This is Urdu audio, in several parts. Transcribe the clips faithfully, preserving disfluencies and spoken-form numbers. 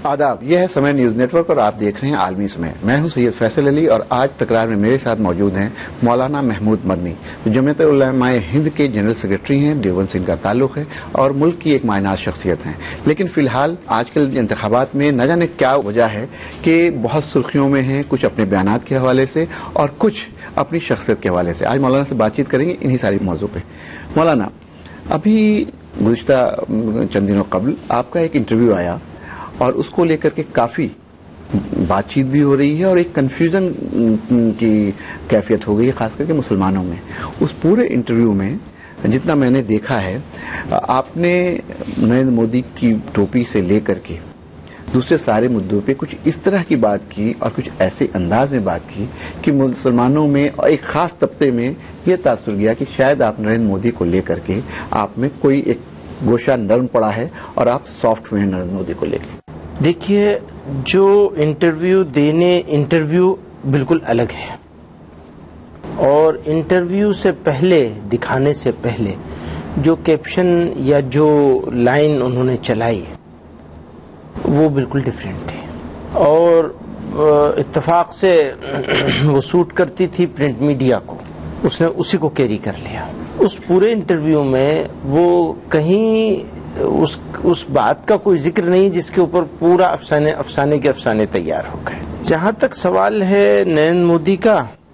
آداب، یہ ہے سمے نیوز نیٹ ورک اور آپ دیکھ رہے ہیں عالمی سمے۔ میں ہوں سید فیصل علی اور آج تکرار میں میرے ساتھ موجود ہیں مولانا محمود مدنی، جو جمعیت علماء ہند کے جنرل سیکرٹری ہیں، دیوبند سے ان کا تعلق ہے اور ملک کی ایک معناس شخصیت ہیں۔ لیکن فی الحال آج کل انتخابات میں نہ جانے کیا وجہ ہے کہ بہت سرخیوں میں ہیں، کچھ اپنے بیانات کے حوالے سے اور کچھ اپنی شخصیت کے حوالے سے۔ آج مولانا سے بات چیت کریں گے انہی ساری موضوع پہ۔ مولانا، ابھی گزشتہ چند دنوں قبل آپ کا ایک انٹرویو آیا اور اس کو لے کر کے کافی بات چیت بھی ہو رہی ہے اور ایک کنفیوژن کی کیفیت ہو گئی ہے، خاص کر کے مسلمانوں میں۔ اس پورے انٹرویو میں جتنا میں نے دیکھا ہے، آپ نے نریندر مودی کی ٹوپی سے لے کر کے دوسرے سارے مدعوں پہ کچھ اس طرح کی بات کی اور کچھ ایسے انداز میں بات کی کہ مسلمانوں میں اور ایک خاص طبقے میں یہ تاثر گیا کہ شاید آپ نریندر مودی کو لے کر کے آپ میں کوئی ایک گوشہ نرم پڑا ہے اور آپ سافٹ ہوئے ہیں نریندر مودی کو لے کے۔ دیکھیے، جو انٹرویو دینے انٹرویو بالکل الگ ہے، اور انٹرویو سے پہلے دکھانے سے پہلے جو کیپشن یا جو لائن انہوں نے چلائی وہ بالکل ڈیفرنٹ تھی، اور اتفاق سے وہ سوٹ کرتی تھی پرنٹ میڈیا کو، اس نے اسی کو کیری کر لیا۔ اس پورے انٹرویو میں وہ کہیں اس اس بات کا کوئی ذکر نہیں جس کے اوپر پورا افسانے افسانے کے افسانے تیار ہو گئے۔ جہاں تک سوال ہے نریندر مودی کا،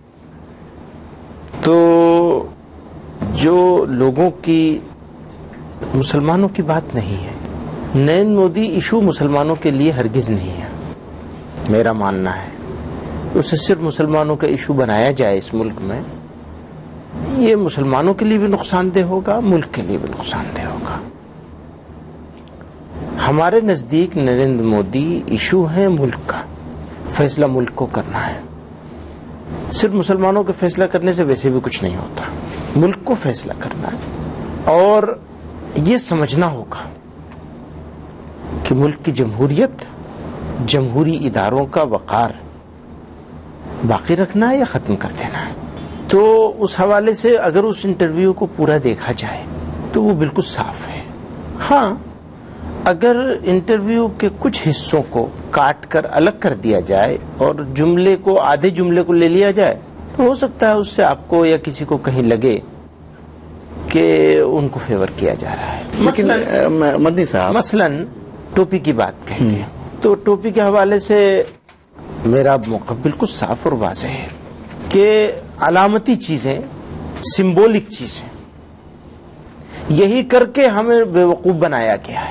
تو جو لوگوں کی مسلمانوں کی بات نہیں ہے، نریندر مودی ایشو مسلمانوں کے لیے ہرگز نہیں ہے، میرا ماننا ہے۔ اسے صرف مسلمانوں کا ایشو بنایا جائے اس ملک میں، یہ مسلمانوں کے لیے بھی نقصان دہ ہوگا، ملک کے لیے بھی نقصان دہ ہوگا۔ ہمارے نزدیک نریندر مودی ایشو ہے ملک کا، فیصلہ ملک کو کرنا ہے۔ صرف مسلمانوں کے فیصلہ کرنے سے ویسے بھی کچھ نہیں ہوتا، ملک کو فیصلہ کرنا ہے، اور یہ سمجھنا ہوگا کہ ملک کی جمہوریت، جمہوری اداروں کا وقار باقی رکھنا ہے یا ختم کر دینا ہے۔ تو اس حوالے سے اگر اس انٹرویو کو پورا دیکھا جائے تو وہ بالکل صاف ہے۔ ہاں، اگر انٹرویو کے کچھ حصوں کو کاٹ کر الگ کر دیا جائے اور جملے کو، آدھے جملے کو لے لیا جائے، تو ہو سکتا ہے اس سے آپ کو یا کسی کو کہیں لگے کہ ان کو فیور کیا جا رہا ہے۔ لیکن مدنی صاحب مثلاً ٹوپی کی بات کہتے ہیں، تو ٹوپی کے حوالے سے میرا موقف بالکل صاف اور واضح ہے کہ علامتی چیزیں، سمبولک چیزیں، یہی کر کے ہمیں بیوقوف بنایا گیا ہے۔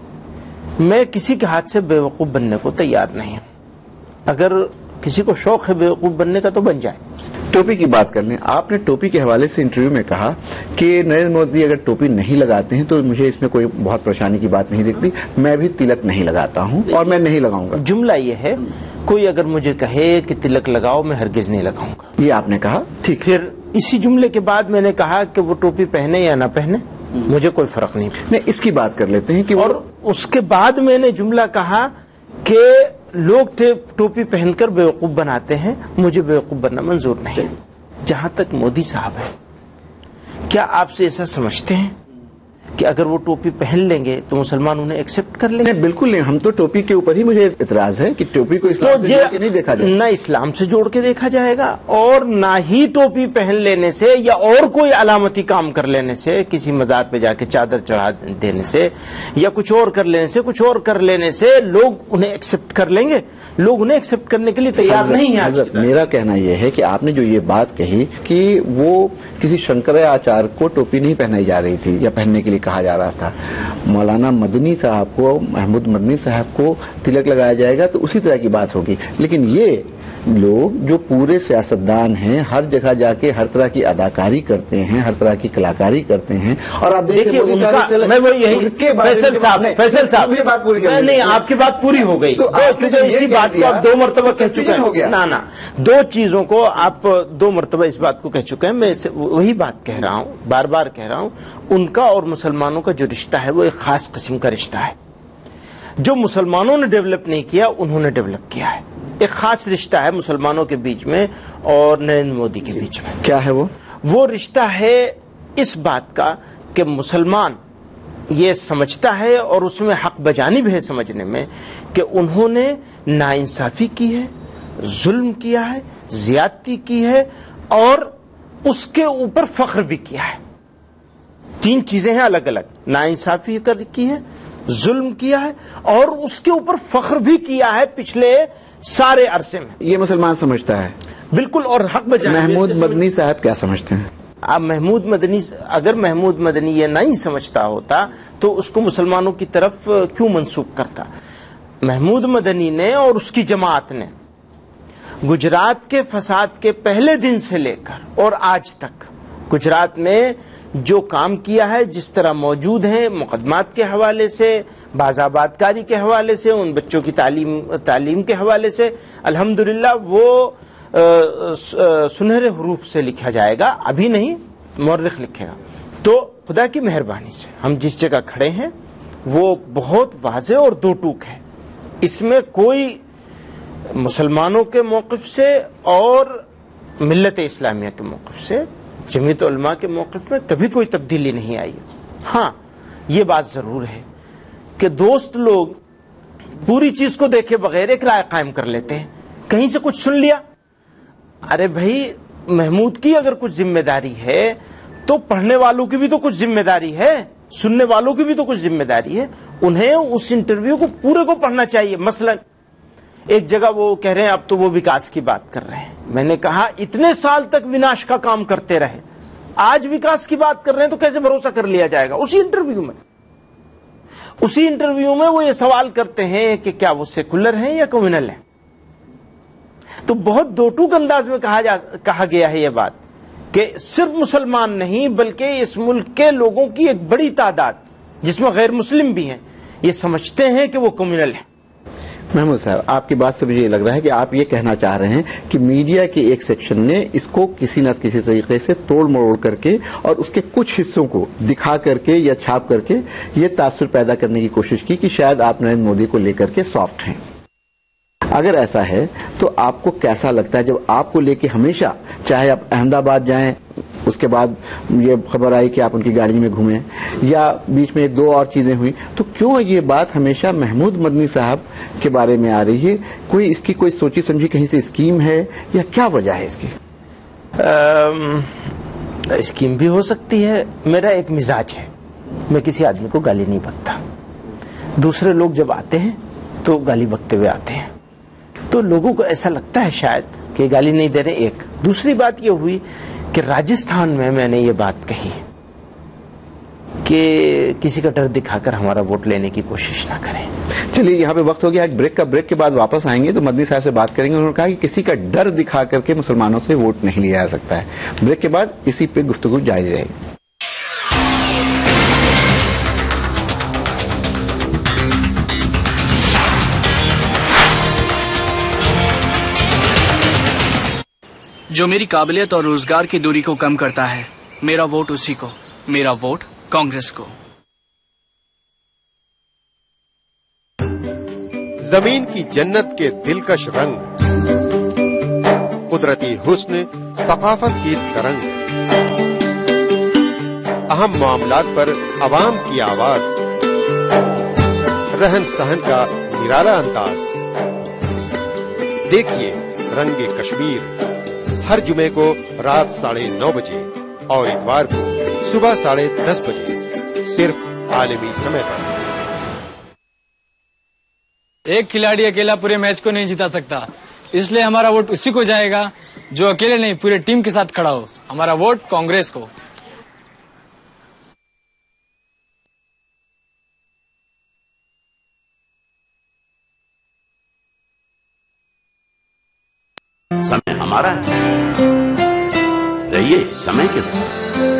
میں کسی کے ہاتھ سے بیوقوف بننے کو تیار نہیں ہوں، اگر کسی کو شوق ہے بیوقوف بننے کا تو بن جائے۔ ٹوپی کی بات کر لیں، آپ نے ٹوپی کے حوالے سے انٹرویو میں کہا کہ نریندر مودی اگر ٹوپی نہیں لگاتے ہیں تو مجھے اس میں کوئی بہت پریشانی کی بات نہیں دکھتی، میں بھی تلک نہیں لگاتا ہوں اور میں نہیں لگاؤں گا۔ جملہ یہ ہے، کوئی اگر مجھے کہے کہ تلک لگاؤ، میں ہرگز نہیں لگاؤں گا، یہ آپ نے کہا۔ ٹھیک، پھر اسی جملے کے بعد میں نے کہا کہ وہ ٹوپی پہنے یا نہ پہنے، مجھے کوئی فرق نہیں۔ نہیں، اس کی بات کر لیتے ہیں کہ اور اس کے بعد میں نے جملہ کہا کہ لوگ ٹوپی پہن کر بیوقوف بناتے ہیں، مجھے بیوقوف بننا منظور نہیں۔ جہاں تک مودی صاحب ہے، کیا آپ سے ایسا سمجھتے ہیں کہ اگر وہ ٹوپی پہن لیں گے تو مسلمان انہیں ایکسپٹ کر لیں گے؟ نہیں، بالکل نہیں۔ ہم تو ٹوپی کے اوپر ہی مجھے اعتراض ہے کہ ٹوپی کو اسلام سے جوڑ کے نہیں دیکھا جائے، نہ اسلام سے جوڑ کے دیکھا جائے گا، اور نہ ہی ٹوپی پہن لینے سے یا اور کوئی علامتی کام کر لینے سے، کسی مزار پہ جا کے چادر چڑھا دینے سے یا کچھ اور کر لینے سے کچھ اور کر لینے سے لوگ انہیں ایکسپٹ کر لیں گے۔ لوگ انہیں ایکسپٹ کرنے کے لیے تیار نہیں ہیں۔ حضرت، میرا کہنا یہ ہے کہ آپ نے جو یہ بات کہی کہ وہ کسی شنکر آچار کو ٹوپی نہیں پہنائی جا رہی تھی یا پہننے کے لیے کہا جا رہا تھا، مولانا مدنی صاحب کو، محمود مدنی صاحب کو تلک لگایا جائے گا تو اسی طرح کی بات ہوگی۔ لیکن یہ لوگ جو پورے سیاستدان ہیں، ہر جگہ جا کے ہر طرح کی اداکاری کرتے ہیں، ہر طرح کی کلاکاری کرتے ہیں، اور آپ دیکھیے میں وہ یہی فیصل صاحب فیصل صاحب نہیں، آپ کی بات پوری ہو گئی، کیونکہ اسی بات کو آپ دو مرتبہ کہہ چکے ہیں۔ نہ نہ دو چیزوں کو آپ دو مرتبہ اس بات کو کہہ چکے ہیں، میں وہی بات کہہ رہا ہوں، بار بار کہہ رہا ہوں، ان کا اور مسلمانوں کا جو رشتہ ہے وہ ایک خاص قسم کا رشتہ ہے، جو مسلمانوں نے ڈیولپ نہیں کیا انہوں نے ڈیولپ کیا ہے۔ ایک خاص رشتہ ہے مسلمانوں کے بیچ میں اور نریندر مودی کے بیچ میں۔ کیا ہے وہ؟ وہ رشتہ ہے اس بات کا کہ مسلمان یہ سمجھتا ہے اور اس میں حق بجانب ہے سمجھنے میں کہ انہوں نے ناانصافی کی ہے, ظلم کیا ہے, زیادتی کی ہے اور اس کے اوپر فخر بھی کیا ہے. تین چیزیں ہیں الگ الگ, ناانصافی کی ہے, ظلم کیا ہے اور اس کے اوپر فخر بھی کیا ہے پچھلے سارے عرصے میں. یہ مسلمان سمجھتا ہے بالکل, اور حق بجانب. محمود مدنی صاحب کیا سمجھتے ہیں؟ اب محمود مدنی, اگر محمود مدنی یہ نہیں سمجھتا ہوتا تو اس کو مسلمانوں کی طرف کیوں منسوب کرتا؟ محمود مدنی نے اور اس کی جماعت نے گجرات کے فساد کے پہلے دن سے لے کر اور آج تک گجرات میں جو کام کیا ہے, جس طرح موجود ہیں مقدمات کے حوالے سے, باز آباد کاری کے حوالے سے, ان بچوں کی تعلیم تعلیم کے حوالے سے, الحمدللہ وہ سنہرے حروف سے لکھا جائے گا, ابھی نہیں مورخ لکھے گا. تو خدا کی مہربانی سے ہم جس جگہ کھڑے ہیں وہ بہت واضح اور دو ٹوک ہے. اس میں کوئی مسلمانوں کے موقف سے اور ملت اسلامیہ کے موقف سے, جمعیت علماء کے موقف میں کبھی کوئی تبدیلی نہیں آئی. ہاں یہ بات ضرور ہے کہ دوست لوگ پوری چیز کو دیکھے بغیر ایک رائے قائم کر لیتے ہیں, کہیں سے کچھ سن لیا. ارے بھائی, محمود کی اگر کچھ ذمہ داری ہے تو پڑھنے والوں کی بھی تو کچھ ذمہ داری ہے, سننے والوں کی بھی تو کچھ ذمہ داری ہے. انہیں اس انٹرویو کو پورے کو پڑھنا چاہیے. مثلا ایک جگہ وہ کہہ رہے ہیں اب تو وہ وکاس کی بات کر رہے ہیں. میں نے کہا اتنے سال تک وناش کا کام کرتے رہے, آج وکاس کی بات کر رہے ہیں تو کیسے بھروسہ کر لیا جائے گا؟ اسی انٹرویو میں اسی انٹرویو میں وہ یہ سوال کرتے ہیں کہ کیا وہ سیکولر ہیں یا کمیونل ہیں. تو بہت دو ٹوک انداز میں کہا جا کہا گیا ہے یہ بات کہ صرف مسلمان نہیں بلکہ اس ملک کے لوگوں کی ایک بڑی تعداد جس میں غیر مسلم بھی ہیں یہ سمجھتے ہیں کہ وہ کمیونل ہیں. محمود صاحب, آپ کی بات سے مجھے یہ لگ رہا ہے کہ آپ یہ کہنا چاہ رہے ہیں کہ میڈیا کے ایک سیکشن نے اس کو کسی نہ کسی طریقے سے توڑ مروڑ کر کے اور اس کے کچھ حصوں کو دکھا کر کے یا چھاپ کر کے یہ تاثر پیدا کرنے کی کوشش کی کہ شاید آپ نریندر مودی کو لے کر کے سافٹ ہیں. اگر ایسا ہے تو آپ کو کیسا لگتا ہے جب آپ کو لے کے ہمیشہ, چاہے آپ احمد آباد جائیں, اس کے بعد یہ خبر آئی کہ آپ ان کی گاڑی میں گھومیں, یا بیچ میں ایک دو اور چیزیں ہوئی, تو کیوں یہ بات ہمیشہ محمود مدنی صاحب کے بارے میں آ رہی ہے؟ کوئی اس کی کوئی سوچی سمجھی کہیں سے اسکیم ہے یا کیا وجہ ہے اس کی؟ اسکیم بھی ہو سکتی ہے. میرا ایک مزاج ہے, میں کسی آدمی کو گالی نہیں بکتا. دوسرے لوگ جب آتے ہیں تو گالی بکتے ہوئے آتے ہیں تو لوگوں کو ایسا لگتا ہے شاید کہ گالی نہیں دے رہے. ایک دوسری بات یہ ہوئی کہ راجستھان میں میں نے یہ بات کہی کہ کسی کا ڈر دکھا کر ہمارا ووٹ لینے کی کوشش نہ کریں. چلیے یہاں پہ وقت ہو گیا ایک بریک کا, بریک کے بعد واپس آئیں گے تو مدنی صاحب سے بات کریں گے. انہوں نے کہا کہ کسی کا ڈر دکھا کر کے مسلمانوں سے ووٹ نہیں لیا جا سکتا ہے. بریک کے بعد اسی پہ گفتگو جاری رہے گی. جو میری قابلیت اور روزگار کی دوری کو کم کرتا ہے, میرا ووٹ اسی کو, میرا ووٹ کانگریس کو. زمین کی جنت کے دلکش رنگ, قدرتی حسن, ثقافت کی ترنگ, اہم معاملات پر عوام کی آواز, رہن سہن کا نرالا انداز. دیکھیے رنگ کشمیر ہر جمعے کو رات ساڑھے نو بجے اور اتوار کو صبح ساڑھے دس بجے صرف عالمی سمے پر. ایک کھلاڑی اکیلا پورے میچ کو نہیں جیتا سکتا, اس لیے ہمارا ووٹ اسی کو جائے گا جو اکیلے نہیں پورے ٹیم کے ساتھ کھڑا ہو. ہمارا ووٹ کانگریس کو. سمے ہمارا ہے, رہیے سمے کے ساتھ.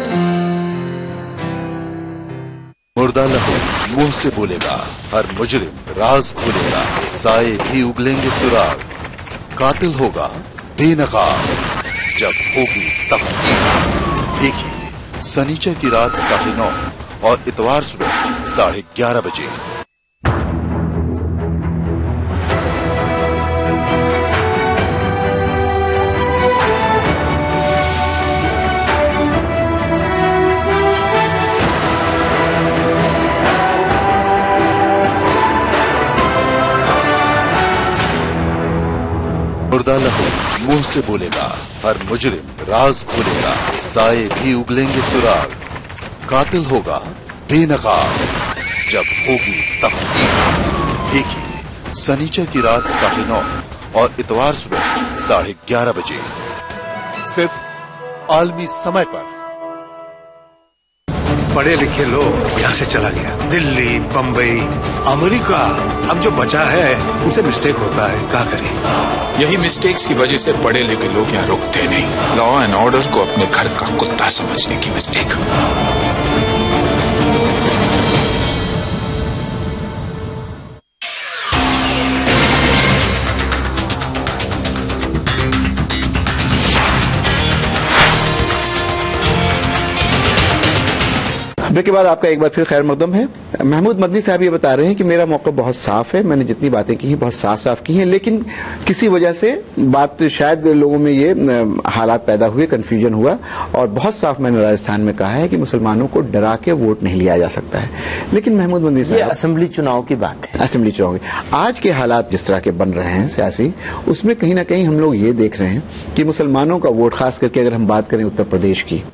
مردہ لہو منہ سے بولے گا, ہر مجرم راز کھولے گا, سائے بھی اگلیں گے سراغ, قاتل ہوگا بے نقاب جب ہوگی تحقیق. دیکھیے سنیچر کی رات ساڑھے نو اور اتوار صبح ساڑھے گیارہ بجے. मुर्दा लहू मुंह से बोलेगा, हर मुजरिम राज खोलेगा, साए भी उगलेंगे सुराग, कातिल होगा बेनकाब जब होगी तहकीक। देखिए सनीचर की रात साढ़े नौ और इतवार सुबह साढ़े ग्यारह बजे सिर्फ आलमी समय पर। पढ़े लिखे लोग यहाँ से चला गया, दिल्ली, बम्बई, अमेरिका, अब जो बचा है उनसे मिस्टेक होता है, क्या करें। यही मिस्टेक्स की वजह से पढ़े लिखे लोग यहाँ रुकते नहीं। लॉ एंड ऑर्डर को अपने घर का कुत्ता समझने की मिस्टेक। ब्रेक के बाद आपका एक बार फिर खैर मकदम है। महमूद मदनी साहब ये बता रहे हैं कि मेरा मौका बहुत साफ है, मैंने जितनी बातें की हैं बहुत साफ साफ की हैं, लेकिन किसी वजह से बात शायद लोगों में ये हालात पैदा हुए, कंफ्यूजन हुआ, और बहुत साफ मैंने राजस्थान में कहा है कि मुसलमानों को डरा के वोट नहीं लिया जा सकता है। लेकिन महमूद मदनी साहब, असेंबली चुनाव की बात है, असेंबली चुनाव की आज के हालात जिस तरह के बन रहे हैं सियासी, उसमें कहीं ना कहीं हम लोग ये देख रहे हैं कि मुसलमानों का वोट, खास करके अगर हम बात करें उत्तर प्रदेश की,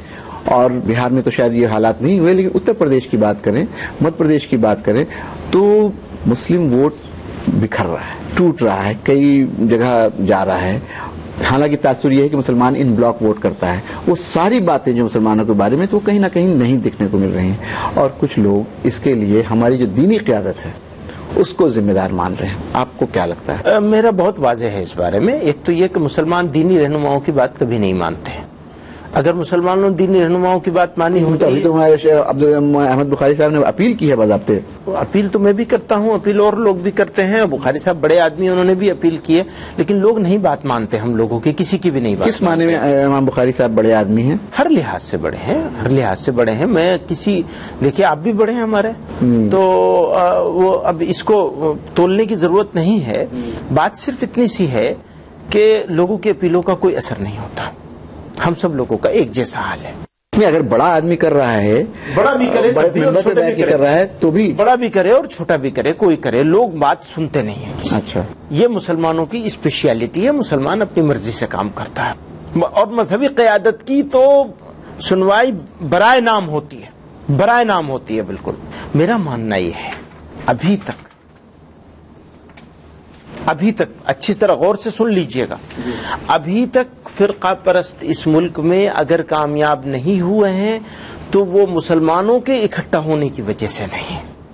और बिहार में तो शायद ये हालात नहीं हुए, लेकिन उत्तर प्रदेश की बात करें, मध्य प्रदेश की बात करें, तो मुस्लिम वोट बिखर रहा है, टूट रहा है, कई जगह जा रहा है। हालांकि तासुर ये है कि मुसलमान इन ब्लॉक वोट करता है। वो सारी बातें जो मुसलमानों के बारे में तो कहीं ना कहीं नहीं दिखने को मिल रही हैं, और कुछ लोग इसके लिए हमारी जो दीनी क़यादत है उसको जिम्मेदार मान रहे हैं। आपको क्या लगता है? आ, मेरा बहुत वाज़ेह है इस बारे में। एक तो ये कि मुसलमान दीनी रहनुमाओं की बात कभी नहीं मानते हैं। अगर मुसलमानों ने दीनी रहनुमाओं की बात मानी होती, तो अभी तो हमारे अब्दुल अहमद बुखारी साहब ने अपील की है बाज़ाब्ते। अपील तो मैं भी करता हूं, अपील और लोग भी करते हैं, बुखारी साहब बड़े आदमी, उन्होंने भी अपील की है, लेकिन लोग नहीं बात मानते, हम लोगों की किसी की भी नहीं बात। किस माने में इमाम बुखारी साहब बड़े आदमी हैं? हर लिहाज से बड़े हैं, हर लिहाज से बड़े हैं। मैं किसी, देखिए आप भी बड़े हैं हमारे, तो आ, वो अब इसको तोलने की जरूरत नहीं है। बात सिर्फ इतनी सी है कि लोगों की अपीलों का कोई असर नहीं होता, हम सब लोगों का एक जैसा हाल है। नहीं, अगर बड़ा आदमी कर रहा है, बड़ा भी करे, बड़े भी और छोटा भी करे, कर रहा है तो भी, बड़ा भी करे और छोटा भी करे, कोई करे, लोग बात सुनते नहीं है। अच्छा, ये मुसलमानों की स्पेशलिटी है, मुसलमान अपनी मर्जी से काम करता है। और मजहबी क़यादत की तो सुनवाई बराए नाम होती है, बराए नाम होती है। बिल्कुल मेरा मानना ये है, अभी तक अभी तक अच्छी तरह गौर से सुन लीजिएगा, अभी तक फिरका परस्त इस मुल्क में अगर कामयाब नहीं हुए हैं तो वो मुसलमानों के इकट्ठा होने की वजह से नहीं,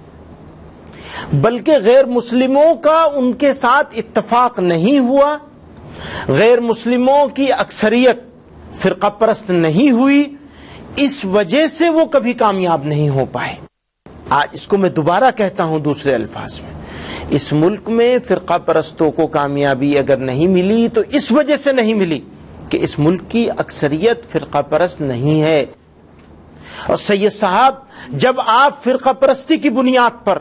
बल्कि गैर मुस्लिमों का उनके साथ इत्तफाक नहीं हुआ, गैर मुस्लिमों की अक्सरियत फिरका परस्त नहीं हुई, इस वजह से वो कभी कामयाब नहीं हो पाए। आज इसको मैं दोबारा कहता हूं दूसरे अल्फाज में, इस मुल्क में फिरका परस्तों को कामयाबी अगर नहीं मिली तो इस वजह से नहीं मिली कि इस मुल्क की अक्सरियत फिरका परस्त नहीं है। और सैयद साहब, जब आप फिरका परस्ती की बुनियाद पर,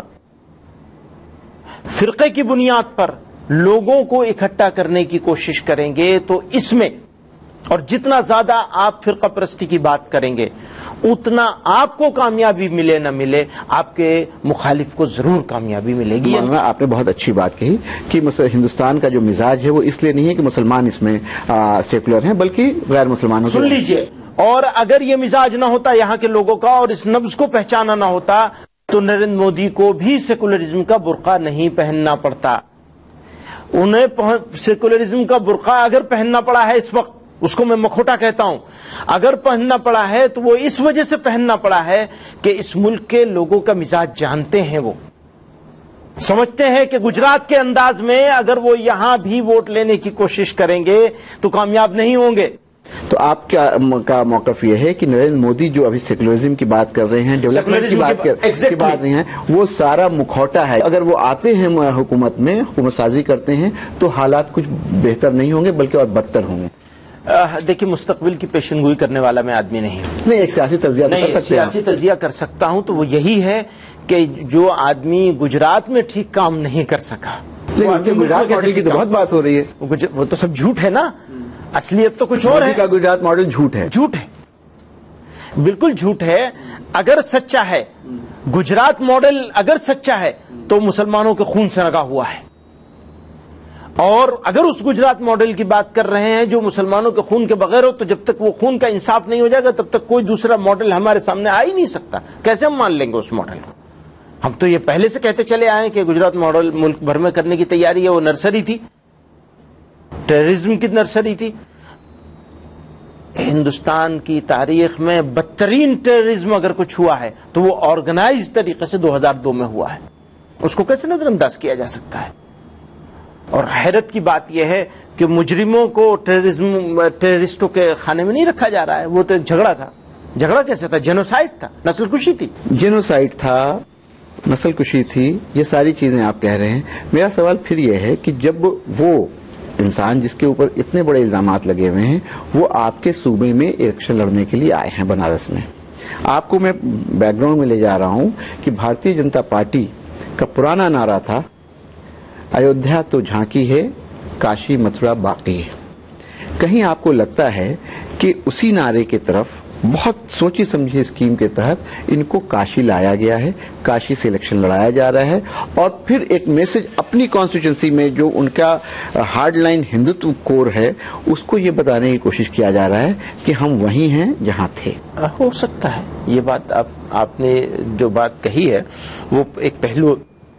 फिरके की बुनियाद पर लोगों को इकट्ठा करने की कोशिश करेंगे तो इसमें, और जितना ज्यादा आप फिरका परस्ती की बात करेंगे उतना आपको कामयाबी मिले न मिले, आपके मुखालिफ को जरूर कामयाबी मिलेगी। आपने बहुत अच्छी बात कही कि हिंदुस्तान का जो मिजाज है वो इसलिए नहीं है कि मुसलमान इसमें आ, सेकुलर हैं, बल्कि गैर मुसलमानों। सुन लीजिए, और अगर ये मिजाज ना होता यहाँ के लोगों का और इस नब्ज को पहचाना ना होता तो नरेंद्र मोदी को भी सेकुलरिज्म का बुर्का नहीं पहनना पड़ता। उन्हें सेकुलरिज्म का बुर्का अगर पहनना पड़ा है इस वक्त, उसको मैं मखोटा कहता हूं, अगर पहनना पड़ा है तो वो इस वजह से पहनना पड़ा है कि इस मुल्क के लोगों का मिजाज जानते हैं, वो समझते हैं कि गुजरात के अंदाज में अगर वो यहां भी वोट लेने की कोशिश करेंगे तो कामयाब नहीं होंगे। तो आपका का मौकफ ये है कि नरेंद्र मोदी जो अभी सेकुलरिज्म की बात कर रहे हैं, डेवलपमेंट की बात कर exactly. की बात नहीं है, वो सारा मुखौटा है। अगर वो आते हैं हुकूमत में, हुकूमत साजी करते हैं तो हालात कुछ बेहतर नहीं होंगे बल्कि और बदतर होंगे। देखिए, मुस्तकबिल की पेशनगोई करने वाला मैं आदमी नहीं हूं। नहीं, एक सियासी तजिया नहीं, कर सियासी तजिया कर सकता हूं तो वो यही है कि जो आदमी गुजरात में ठीक काम नहीं कर सका, गुजरात मॉडल की तो बहुत बात हो रही है, वो तो सब झूठ है ना, असलियत तो कुछ और है। का गुजरात मॉडल झूठ है, झूठ है, बिल्कुल झूठ है। अगर सच्चा है गुजरात मॉडल, अगर सच्चा है तो मुसलमानों के खून से रंगा हुआ है, اور اگر اس گجرات ماڈل کی بات کر رہے ہیں جو مسلمانوں کے خون کے بغیر ہو، تو جب تک وہ خون کا انصاف نہیں ہو جائے گا تب تک کوئی دوسرا ماڈل ہمارے سامنے آ ہی نہیں سکتا. کیسے ہم مان لیں گے اس ماڈل کو؟ ہم تو یہ پہلے سے کہتے چلے آئے کہ گجرات ماڈل ملک بھر میں کرنے کی تیاری ہے. وہ نرسری تھی، ٹیررزم کی نرسری تھی. ہندوستان کی تاریخ میں بدترین ٹیررزم اگر کچھ ہوا ہے تو وہ آرگنائز طریقے سے دو ہزار دو میں ہوا ہے. اس کو کیسے نظر انداز کیا جا سکتا ہے؟ اور حیرت کی بات یہ ہے کہ مجرموں کو ٹیررزم ٹیررسٹوں کے خانے میں نہیں رکھا جا رہا ہے. وہ تو ایک جھگڑا تھا. جھگڑا کیسے تھا؟ جینوسائیڈ تھا، نسل کشی تھی. جینوسائیڈ تھا، نسل کشی تھی، یہ ساری چیزیں آپ کہہ رہے ہیں. میرا سوال پھر یہ ہے کہ جب وہ انسان جس کے اوپر اتنے بڑے الزامات لگے ہوئے ہیں وہ آپ کے صوبے میں الیکشن لڑنے کے لیے آئے ہیں بنارس میں، آپ کو میں بیک گراؤنڈ میں لے جا رہا ہوں کہ بھارتیہ جنتا پارٹی کا پرانا نعرہ تھا ایودھیا تو جھانکی ہے، کاشی متھرا باقی ہے. کہیں آپ کو لگتا ہے کہ اسی نعرے کی طرف بہت سوچی سمجھی اسکیم کے تحت ان کو کاشی لایا گیا ہے، کاشی سے الیکشن لڑایا جا رہا ہے، اور پھر ایک میسج اپنی کانسٹیٹوئنسی میں جو ان کا ہارڈ لائن ہندوتو کور ہے اس کو یہ بتانے کی کوشش کیا جا رہا ہے کہ ہم وہیں ہیں جہاں تھے. ہو سکتا ہے یہ بات آپ آپ نے جو بات کہی ہے وہ ایک پہلو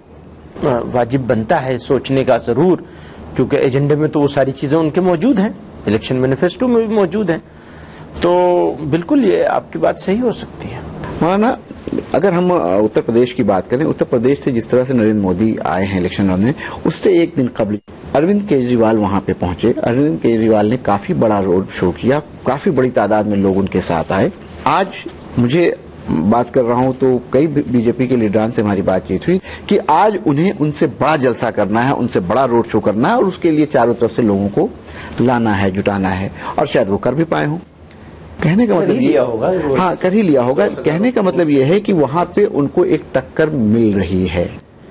واجب بنتا ہے سوچنے کا ضرور، کیونکہ ایجنڈے میں تو وہ ساری چیزیں ان کے موجود ہیں، الیکشن مینیفیسٹو میں بھی موجود ہیں. تو بالکل یہ آپ کی بات صحیح ہو سکتی ہے. مولانا اگر ہم اتر پردیش کی بات کریں، اتر پردیش سے جس طرح سے نریندر مودی آئے ہیں الیکشن لڑنے، اس سے ایک دن قبل اروند کیجریوال وہاں پہ پہنچے. اروند کیجریوال نے کافی بڑا روڈ شو کیا، کافی بڑی تعداد میں لوگ ان کے ساتھ آئے. آج مجھے بات کر رہا ہوں تو کئی بی جے پی کے لیڈران سے ہماری بات چیت ہوئی کہ آج انہیں ان سے بڑا جلسہ کرنا ہے، ان سے بڑا روڈ شو کرنا ہے، اور اس کے لیے چاروں طرف سے لوگوں کو لانا ہے، جٹانا ہے، اور شاید وہ کر بھی پائے ہوں. کہنے کا مطلب یہ ہوگا، ہاں کر ہی لیا ہوگا. کہنے کا مطلب یہ ہے کہ وہاں پہ ان کو ایک ٹکر مل رہی ہے.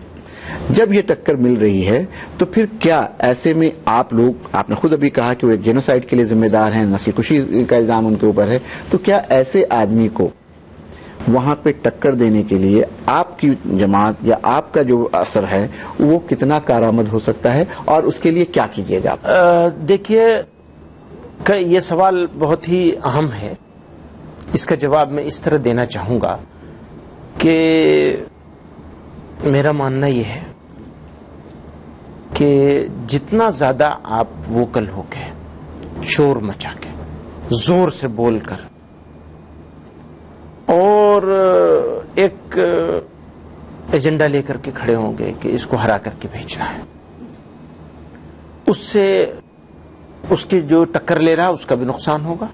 جب یہ ٹکر مل رہی ہے تو پھر کیا ایسے میں آپ لوگ، آپ نے خود ابھی کہا کہ وہ ایک جینوسائیڈ کے لیے ذمہ دار ہیں، نسل کشی کا الزام ان کے اوپر ہے، تو کیا ایسے آدمی کو وہاں پہ ٹکر دینے کے لیے آپ کی جماعت یا آپ کا جو اثر ہے وہ کتنا کارآمد ہو سکتا ہے، اور اس کے لیے کیا کیجیے گا؟ دیکھیے کہ یہ سوال بہت ہی اہم ہے. اس کا جواب میں اس طرح دینا چاہوں گا کہ میرا ماننا یہ ہے کہ جتنا زیادہ آپ ووکل ہو کے، شور مچا کے، زور سے بول کر، اور ایک ایجنڈا لے کر کے کھڑے ہوں گے کہ اس کو ہرا کر کے بھیجنا ہے، اس سے اس کی جو ٹکر لے رہا اس کا بھی نقصان ہوگا.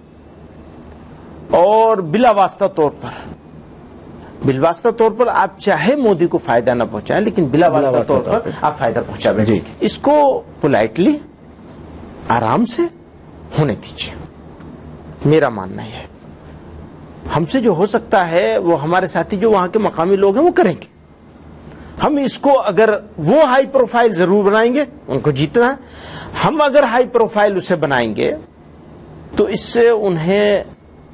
اور بلا واسطہ طور پر بلا واسطہ طور پر آپ چاہے مودی کو فائدہ نہ پہنچائیں لیکن بلا واسطہ طور پر آپ فائدہ پہنچا بیٹھیں. اس کو پولائٹلی آرام سے ہونے دیجیے. میرا ماننا یہ ہے ہم سے جو ہو سکتا ہے وہ ہمارے ساتھی جو وہاں کے مقامی لوگ ہیں وہ کریں گے. ہم اس کو اگر وہ ہائی پروفائل ضرور بنائیں گے، ان کو جیتنا ہے. ہم اگر ہائی پروفائل اسے بنائیں گے تو اس سے انہیں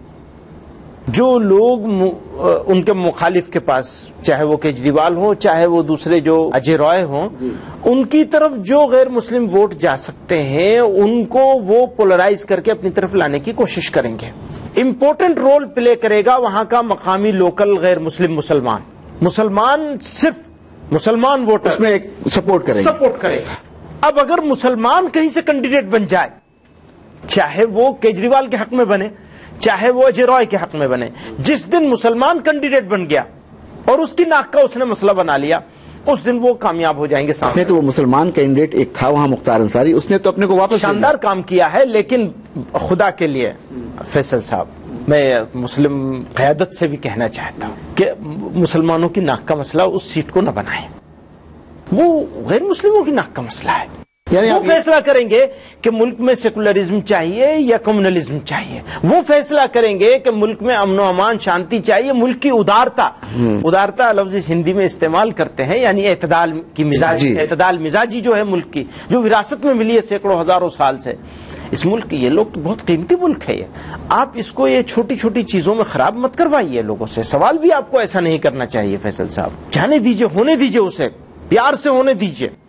جو لوگ ان کے مخالف کے پاس، چاہے وہ کیجریوال ہوں چاہے وہ دوسرے جو اجے رائے ہوں، ان کی طرف جو غیر مسلم ووٹ جا سکتے ہیں ان کو وہ پولرائز کر کے اپنی طرف لانے کی کوشش کریں گے. امپورٹنٹ رول پلے کرے گا وہاں کا مقامی لوکل غیر مسلم مسلمان. مسلمان صرف مسلمان ووٹر میں سپورٹ کرے گا سپورٹ کرے گا. اب اگر مسلمان کہیں سے کینڈیڈیٹ بن جائے، چاہے وہ کیجریوال کے حق میں بنے چاہے وہ اجے رائے کے حق میں بنے، جس دن مسلمان کینڈیڈیٹ بن گیا اور اس کی ناک کا اس نے مسئلہ بنا لیا، اس دن وہ کامیاب ہو جائیں گے. سامنے تو وہ مسلمان کینڈیڈیٹ ایک تھا وہاں مختار انصاری، اس نے تو اپنے کو واپس شاندار کام کیا ہے. لیکن خدا کے لیے فیصل صاحب، میں مسلم قیادت سے بھی کہنا چاہتا ہوں کہ مسلمانوں کی ناک کا مسئلہ اس سیٹ کو نہ بنائیں. وہ غیر مسلموں کی ناک کا مسئلہ ہے. یعنی وہ فیصلہ کریں گے کہ ملک میں سیکولرزم چاہیے یا کمیونلزم چاہیے. وہ فیصلہ کریں گے کہ ملک میں امن و امان شانتی چاہیے. ملک کی ادارتا ادارتا لفظ اس ہندی میں استعمال کرتے ہیں، یعنی اعتدال کی مزاج اعتدال مزاجی جو ہے ملک کی، جو وراثت میں ملی ہے سینکڑوں ہزاروں سال سے اس ملک کی. یہ لوگ تو بہت قیمتی ملک ہے. یہ آپ اس کو یہ چھوٹی چھوٹی چیزوں میں خراب مت کروائیے لوگوں سے. سوال بھی آپ کو ایسا نہیں کرنا چاہیے فیصل صاحب. جانے دیجئے، ہونے دیجئے، اسے پیار سے ہونے دیجئے.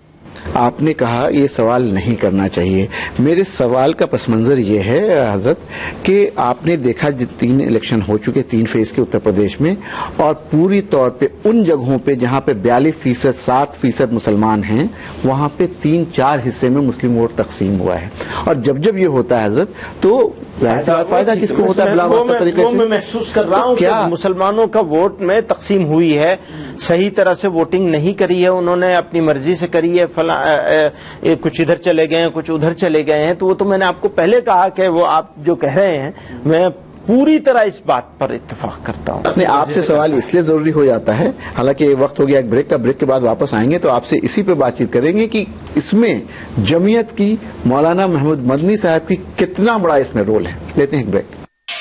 آپ نے کہا یہ سوال نہیں کرنا چاہیے. میرے سوال کا پس منظر یہ ہے حضرت کہ آپ نے دیکھا تین الیکشن ہو چکے تین فیز کے اتر پردیش میں, اور پوری طور پہ ان جگہوں پہ جہاں پہ بیالیس فیصد ساٹھ فیصد مسلمان ہیں وہاں پہ تین چار حصے میں مسلم ووٹ تقسیم ہوا ہے. اور جب جب یہ ہوتا ہے حضرت تو فائدہ کس کو ہوتا ہے؟ بلا واسطہ طریقے سے میں محسوس کر رہا ہوں کہ مسلمانوں کا ووٹ میں تقسیم ہوئی ہے, صحیح طرح سے ووٹنگ نہیں کری ہے, انہوں نے اپنی مرضی سے کری ہے, فلاں کچھ ادھر چلے گئے ہیں کچھ ادھر چلے گئے ہیں. تو وہ تو میں نے آپ کو پہلے کہا کہ وہ آپ جو کہہ رہے ہیں میں پوری طرح اس بات پر اتفاق کرتا ہوں. نہیں, آپ سے سوال اس لیے ضروری ہو جاتا ہے, حالانکہ وقت ہو گیا ایک بریک کا, بریک کے بعد واپس آئیں گے تو آپ سے اسی پہ بات چیت کریں گے کہ اس میں جمعیت کی مولانا محمود مدنی صاحب کی کتنا بڑا اس میں رول ہے. لیتے ہیں ایک بریک.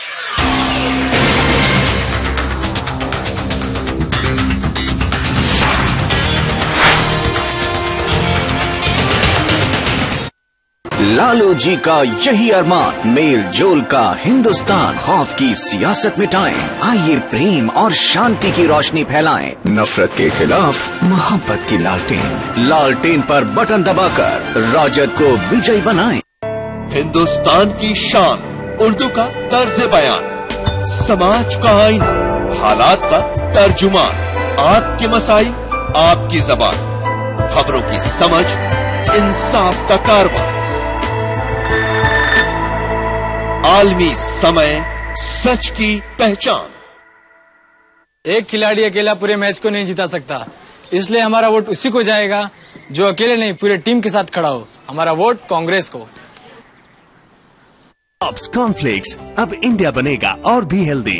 لالو جی کا یہی ارمان, میل جول کا ہندوستان, خوف کی سیاست مٹائیں, آئیے پریم اور شانتی کی روشنی پھیلائیں, نفرت کے خلاف محبت کی لالٹین, لالٹین پر بٹن دبا کر راجد کو وجئی بنائیں. ہندوستان کی شان, اردو کا طرز بیان, سماج کا آئینہ, حالات کا ترجمان, آپ کے مسائل آپ کی زبان, خبروں کی سمجھ, انصاف کا کاروان, عالمی سمے, سچ کی پہچان. ایک کھلاڑی اکیلا پورے میچ کو نہیں جیتا سکتا, اس لیے ہمارا ووٹ اسی کو جائے گا جو اکیلے نہیں پورے ٹیم کے ساتھ کھڑا ہو. ہمارا ووٹ کانگریس کو. کارن فلیکس, اب انڈیا بنے گا اور بھی ہیلدی.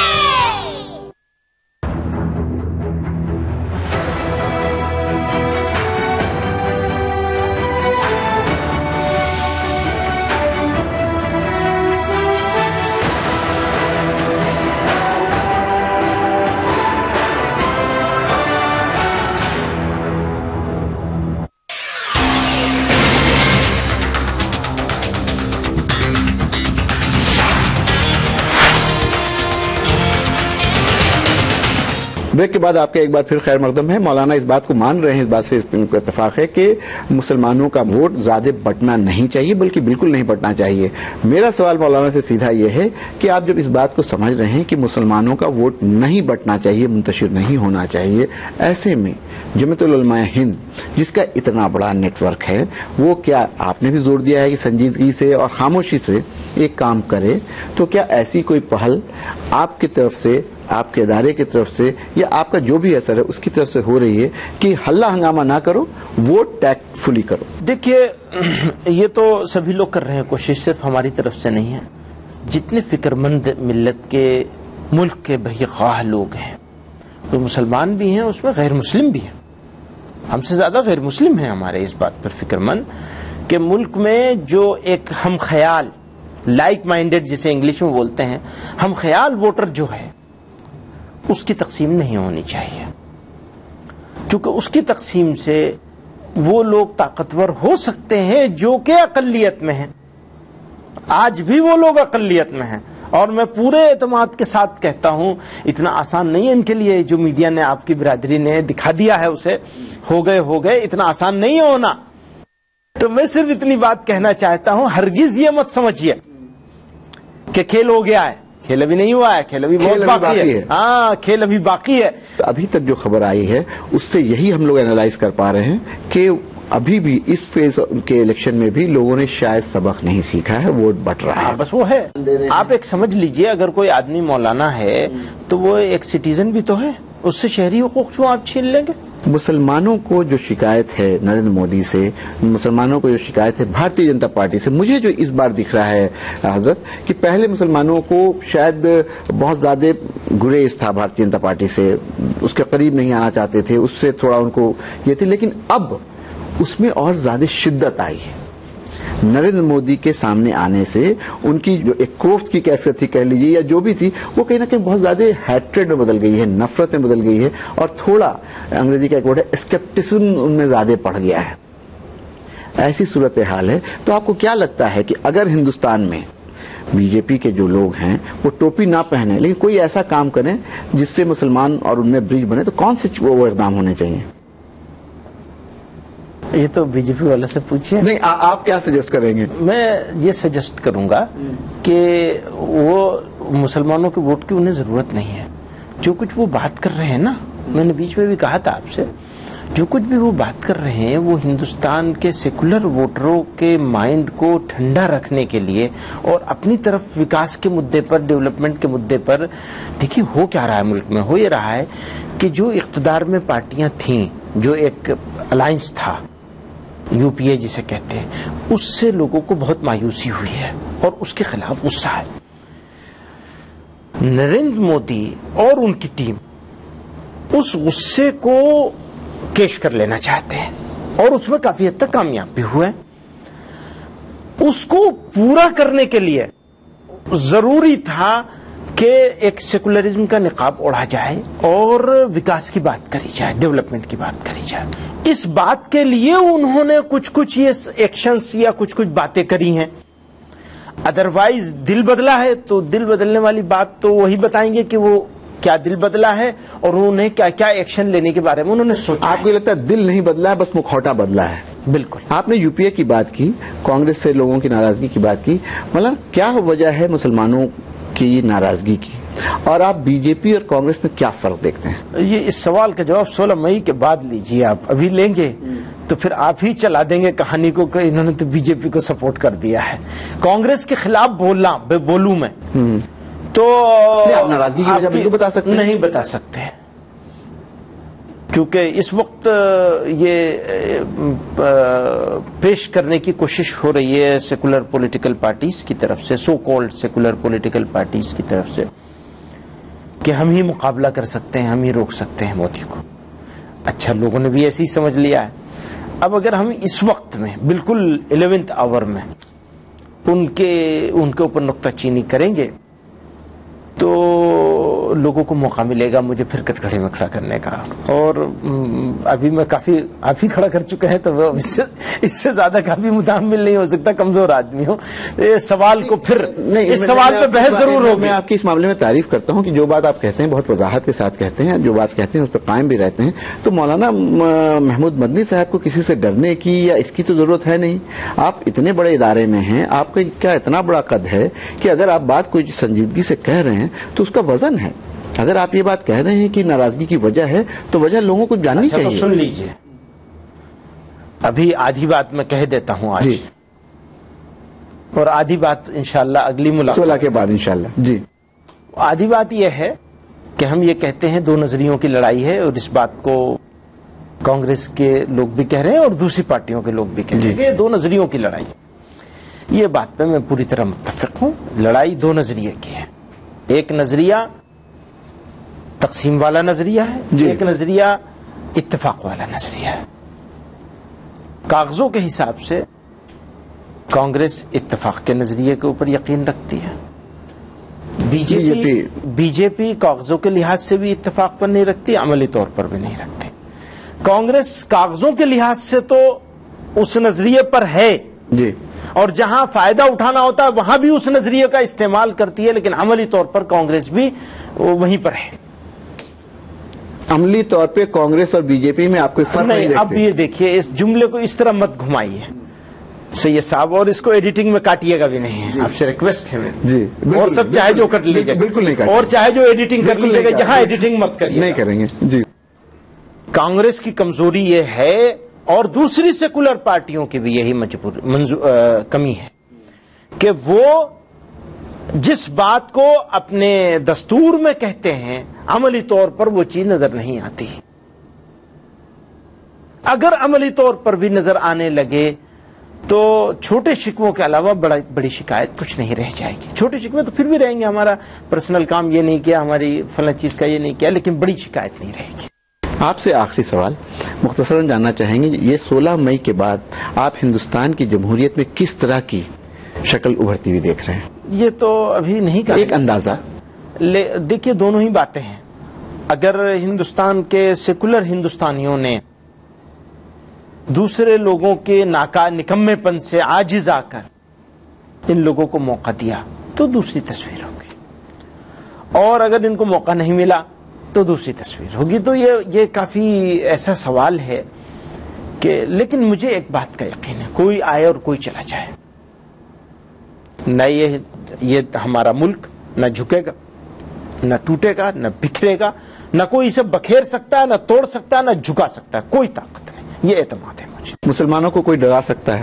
بریک کے بعد آپ کا ایک بار پھر خیر مقدم ہے. مولانا اس بات کو مان رہے ہیں, اس بات سے ان کو اتفاق ہے کہ مسلمانوں کا ووٹ زیادہ بٹنا نہیں چاہیے, بلکہ بالکل نہیں بٹنا چاہیے. میرا سوال مولانا سے سیدھا یہ ہے کہ آپ جب اس بات کو سمجھ رہے ہیں کہ مسلمانوں کا ووٹ نہیں بٹنا چاہیے, منتشر نہیں ہونا چاہیے, ایسے میں جمعیت العلماء ہند جس کا اتنا بڑا نیٹ ورک ہے, وہ کیا آپ نے بھی زور دیا ہے کہ سنجیدگی سے اور خاموشی سے ایک کام کرے, تو کیا ایسی کوئی پہل آپ کی طرف سے, آپ کے ادارے کی طرف سے, یا آپ کا جو بھی اثر ہے اس کی طرف سے ہو رہی ہے کہ ہلہ ہنگامہ نہ کرو, ووٹ ٹیکٹ فلی کرو؟ دیکھیے, یہ تو سبھی لوگ کر رہے ہیں کوشش, صرف ہماری طرف سے نہیں ہے. جتنے فکر مند ملت کے, ملک کے بھئی خواہ لوگ ہیں, وہ مسلمان بھی ہیں, اس میں غیر مسلم بھی ہیں. ہم سے زیادہ غیر مسلم ہیں ہمارے اس بات پر فکر مند کہ ملک میں جو ایک ہم خیال, لائک مائنڈڈ جسے انگلش میں بولتے ہیں, ہم خیال ووٹر جو ہے اس کی تقسیم نہیں ہونی چاہیے, کیونکہ اس کی تقسیم سے وہ لوگ طاقتور ہو سکتے ہیں جو کہ اقلیت میں ہیں. آج بھی وہ لوگ اقلیت میں ہیں, اور میں پورے اعتماد کے ساتھ کہتا ہوں اتنا آسان نہیں ہے ان کے لیے جو میڈیا نے, آپ کی برادری نے دکھا دیا ہے اسے, ہو گئے ہو گئے اتنا آسان نہیں ہونا. تو میں صرف اتنی بات کہنا چاہتا ہوں, ہرگز یہ مت سمجھیے کہ کھیل ہو گیا ہے, کھیل ابھی نہیں ہوا ہے, کھیل ابھی بہت باقی ہے. ہاں, کھیل ابھی باقی ہے. ابھی تک جو خبر آئی ہے اس سے یہی ہم لوگ اینالائز کر پا رہے ہیں کہ ابھی بھی اس فیز کے الیکشن میں بھی لوگوں نے شاید سبق نہیں سیکھا ہے, ووٹ بٹ رہا ہے. بس وہ ہے, آپ ایک سمجھ لیجئے, اگر کوئی آدمی مولانا ہے تو وہ ایک سٹیزن بھی تو ہے, اس سے شہری حقوق کیوں آپ چھین لیں گے؟ مسلمانوں کو جو شکایت ہے نریندر مودی سے, مسلمانوں کو جو شکایت ہے بھارتی جنتا پارٹی سے, مجھے جو اس بار دکھ رہا ہے حضرت کہ پہلے مسلمانوں کو شاید بہت زیادہ گریز تھا بھارتی جنتا پارٹی سے, اس کے قریب نہیں آنا چاہتے تھے, اس سے تھوڑا ان کو یہ تھی, لیکن اب اس میں اور زیادہ شدت آئی ہے. نریندر مودی کے سامنے آنے سے ان کی جو ایک کوفت کی کیفیت تھی کہہ لیجیے یا جو بھی تھی, وہ کہیں نہ کہیں بہت زیادہ ہیٹریڈ میں بدل گئی ہے, نفرت میں بدل گئی ہے, اور تھوڑا انگریزی کا ایک ورڈ ہے اسکیپٹسم ان میں زیادہ پڑ گیا ہے. ایسی صورتحال ہے. تو آپ کو کیا لگتا ہے کہ اگر ہندوستان میں بی جے پی کے جو لوگ ہیں وہ ٹوپی نہ پہنے لیکن کوئی ایسا کام کریں جس سے مسلمان اور ان میں برج بنے, تو کون سے وہ اقدام ہونے چاہیے؟ یہ تو بی جے پی والے سے پوچھیے. نہیں, آپ کیا سجیسٹ کریں گے؟ میں یہ سجیسٹ کروں گا کہ وہ مسلمانوں کے ووٹ کی انہیں ضرورت نہیں ہے. جو کچھ وہ بات کر رہے ہیں نا, میں نے بیچ میں بھی کہا تھا آپ سے, جو کچھ بھی وہ بات کر رہے ہیں وہ ہندوستان کے سیکولر ووٹروں کے مائنڈ کو ٹھنڈا رکھنے کے لیے اور اپنی طرف وکاس کے مدے پر, ڈیولپمنٹ کے مدے پر. دیکھیے ہو کیا رہا ہے ملک میں, ہو یہ رہا ہے کہ جو اقتدار میں پارٹیاں تھیں, جو ایک الائنس تھا یو پی اے جسے کہتے ہیں, اس سے لوگوں کو بہت مایوسی ہوئی ہے اور اس کے خلاف غصہ ہے. نریندر مودی اور ان کی ٹیم اس غصے کو کیش کر لینا چاہتے ہیں اور اس میں کافی حد تک کامیاب بھی ہوئے. اس کو پورا کرنے کے لیے ضروری تھا کہ ایک سیکولرزم کا نقاب اوڑھا جائے اور وکاس کی بات کری جائے, ڈیولپمنٹ کی بات کری جائے. اس بات کے لیے انہوں نے کچھ کچھ یہ ایکشنز یا کچھ کچھ باتیں کری ہیں. ادروائز دل بدلا ہے تو دل بدلنے والی بات تو وہی بتائیں گے کہ وہ کیا دل بدلا ہے اور انہوں نے کیا کیا ایکشن لینے کے بارے میں انہوں نے سوچا. آپ کو لگتا ہے دل نہیں بدلا ہے, بس مکھوٹا بدلا ہے؟ بالکل. آپ نے یو پی اے کی بات کی, کانگریس سے لوگوں کی ناراضگی کی بات کی, مطلب کیا وجہ ہے مسلمانوں کی ناراضگی کی, اور آپ بی جے پی اور کانگریس میں کیا فرق دیکھتے ہیں؟ یہ اس سوال کا جواب سولہ مئی کے بعد لیجیے. آپ ابھی لیں گے تو پھر آپ ہی چلا دیں گے کہانی کو کہ انہوں نے تو بی جے پی کو سپورٹ کر دیا ہے. کانگریس کے خلاف بولنا بولوں میں تو آپ ناراضگی کی وجہ بالکل بتا سکتے ہیں؟ نہیں بتا سکتے, کیونکہ اس وقت یہ پیش کرنے کی کوشش ہو رہی ہے سیکولر پولیٹیکل پارٹیز کی طرف سے, so called secular political parties کی طرف سے, کہ ہم ہی مقابلہ کر سکتے ہیں, ہم ہی روک سکتے ہیں مودی کو. اچھا, لوگوں نے بھی ایسے ہی سمجھ لیا ہے. اب اگر ہم اس وقت میں بالکل الیونتھ آور میں ان کے ان کے اوپر نکتہ چینی کریں گے تو لوگوں کو موقع ملے گا مجھے پھر کٹگڑے میں کھڑا کرنے کا. اور ابھی میں کافی آپ ہی کھڑا کر چکے ہیں تو اس سے اس سے زیادہ کافی متحمل نہیں ہو سکتا, کمزور آدمی ہوں. یہ سوال کو پھر اس سوال پہ بحث ضرور ہوگی. میں آپ کی اس معاملے میں تعریف کرتا ہوں کہ جو بات آپ کہتے ہیں بہت وضاحت کے ساتھ کہتے ہیں, جو بات کہتے ہیں اس پہ قائم بھی رہتے ہیں. تو مولانا محمود مدنی صاحب کو کسی سے ڈرنے کی یا اس کی تو ضرورت ہے نہیں. آپ اتنے بڑے ادارے میں ہیں, آپ کا کیا اتنا بڑا قد ہے کہ اگر آپ بات کوئی سنجیدگی سے کہہ رہے ہیں تو اس کا وزن ہے. اگر آپ یہ بات کہہ رہے ہیں کہ ناراضگی کی وجہ ہے تو وجہ لوگوں کو جاننی چاہیے. تو سن لیجئے, ابھی آدھی بات میں کہہ دیتا ہوں آج, جی. اور آدھی بات انشاءاللہ اگلی ملاقات سولہ کے بعد انشاءاللہ. جی, آدھی بات یہ ہے کہ ہم یہ کہتے ہیں دو نظریوں کی لڑائی ہے, اور اس بات کو کانگریس کے لوگ بھی کہہ رہے ہیں اور دوسری پارٹیوں کے لوگ بھی کہہ رہے ہیں کہ دو نظریوں کی لڑائی. یہ بات پہ میں پوری طرح متفق ہوں. لڑائی دو نظریے کی ہے. ایک نظریہ تقسیم والا نظریہ ہے, ایک نظریہ اتفاق والا نظریہ ہے. کاغذوں کے حساب سے کانگریس اتفاق کے نظریے کے اوپر یقین رکھتی ہے. بی جے پی بی جے پی کاغذوں کے لحاظ سے بھی اتفاق پر نہیں رکھتی, عملی طور پر بھی نہیں رکھتی. کانگریس کاغذوں کے لحاظ سے تو اس نظریے پر ہے جی, اور جہاں فائدہ اٹھانا ہوتا ہے وہاں بھی اس نظریے کا استعمال کرتی ہے, لیکن عملی طور پر کانگریس بھی وہیں پر ہے. عملی طور پہ کانگریس اور بی جے پی میں آپ کوئی فرق نہیں دیکھتے؟ اب یہ دیکھیے, اس جملے کو اس طرح مت گھمائیے سید صاحب, اور اس کو ایڈیٹنگ میں کاٹیے گا بھی نہیں ہے. آپ سے ریکویسٹ ہے جی, اور سب چاہے جو کٹ لیجیے, بالکل نہیں کاٹیں, اور چاہے جو ایڈیٹنگ کر لیجیے گا, یہاں ایڈیٹنگ مت کریے, نہیں کریں گے. جی, کانگریس کی کمزوری یہ ہے, اور دوسری سیکولر پارٹیوں کی بھی یہی مجبور کمی ہے کہ وہ جس بات کو اپنے دستور میں کہتے ہیں عملی طور پر وہ چیز نظر نہیں آتی. اگر عملی طور پر بھی نظر آنے لگے تو چھوٹے شکووں کے علاوہ بڑا بڑی شکایت کچھ نہیں رہ جائے گی. چھوٹے شکوے تو پھر بھی رہیں گے, ہمارا پرسنل کام یہ نہیں کیا, ہماری فلاں چیز کا یہ نہیں کیا, لیکن بڑی شکایت نہیں رہے گی. آپ سے آخری سوال مختصراً جاننا چاہیں گے, یہ سولہ مئی کے بعد آپ ہندوستان کی جمہوریت میں کس طرح کی شکل ابھرتی ہوئی دیکھ رہے ہیں؟ یہ تو ابھی نہیں کہا, ایک اندازہ. دیکھیے دونوں ہی باتیں ہیں. اگر ہندوستان کے سیکولر ہندوستانیوں نے دوسرے لوگوں کے ناکا نکمے پن سے عاجز آ کر ان لوگوں کو موقع دیا تو دوسری تصویر ہوگی, اور اگر ان کو موقع نہیں ملا تو دوسری تصویر ہوگی. تو یہ یہ کافی ایسا سوال ہے کہ لیکن مجھے ایک بات کا یقین ہے، کوئی آئے اور کوئی چلا جائے، نہ یہ یہ ہمارا ملک نہ جھکے گا، نہ ٹوٹے گا، نہ بکھرے گا، نہ کوئی اسے بکھیر سکتا ہے، نہ توڑ سکتا ہے، نہ جھکا سکتا ہے، کوئی طاقت نہیں. یہ اعتماد ہے مجھے. مسلمانوں کو کوئی ڈرا سکتا ہے؟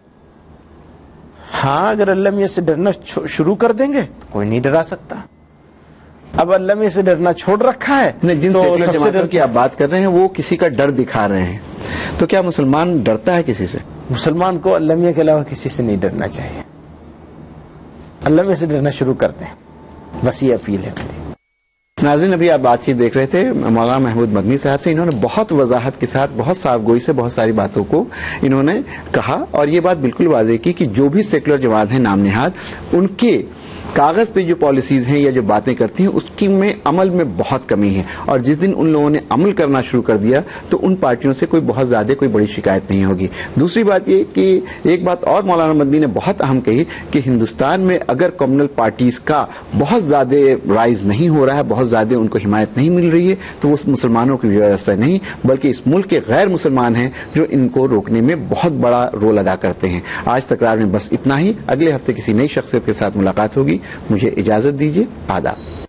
ہاں، اگر اللہ میاں سے ڈرنا شروع کر دیں گے تو کوئی نہیں ڈرا سکتا. اب اللہ میاں سے ڈرنا چھوڑ رکھا ہے. جن سیکولر جماعتوں کی آپ بات کر رہے ہیں وہ کسی کا ڈر دکھا رہے ہیں، تو کیا مسلمان ڈرتا ہے کسی سے؟ مسلمان کو اللہ میاں کے علاوہ کسی سے نہیں ڈرنا چاہیے. اللہ میاں سے ڈرنا شروع کر دیں، بس یہ اپیل ہے میری. ناظرین، ابھی آپ بات چیت دیکھ رہے تھے مولانا محمود مدنی صاحب سے. انہوں نے بہت وضاحت کے ساتھ، بہت صاف گوئی سے بہت ساری باتوں کو انہوں نے کہا، اور یہ بات بالکل واضح کی کہ جو بھی سیکولر جماعت ہیں نام نہاد، ان کے کاغذ پہ جو پالیسیز ہیں یا جو باتیں کرتی ہیں اس کی میں عمل میں بہت کمی ہے، اور جس دن ان لوگوں نے عمل کرنا شروع کر دیا تو ان پارٹیوں سے کوئی بہت زیادہ کوئی بڑی شکایت نہیں ہوگی. دوسری بات یہ کہ ایک بات اور مولانا مدنی نے بہت اہم کہی کہ ہندوستان میں اگر کمیونل پارٹیز کا بہت زیادہ رائز نہیں ہو رہا ہے، بہت زیادہ ان کو حمایت نہیں مل رہی ہے، تو وہ مسلمانوں کی وجہ سے نہیں بلکہ اس ملک کے غیر مسلمان ہیں جو ان کو روکنے میں بہت بڑا رول ادا کرتے ہیں. آج تکرار میں بس اتنا ہی. اگلے ہفتے کسی نئی شخصیت کے ساتھ ملاقات ہوگی. مجھے اجازت دیجیے. آداب.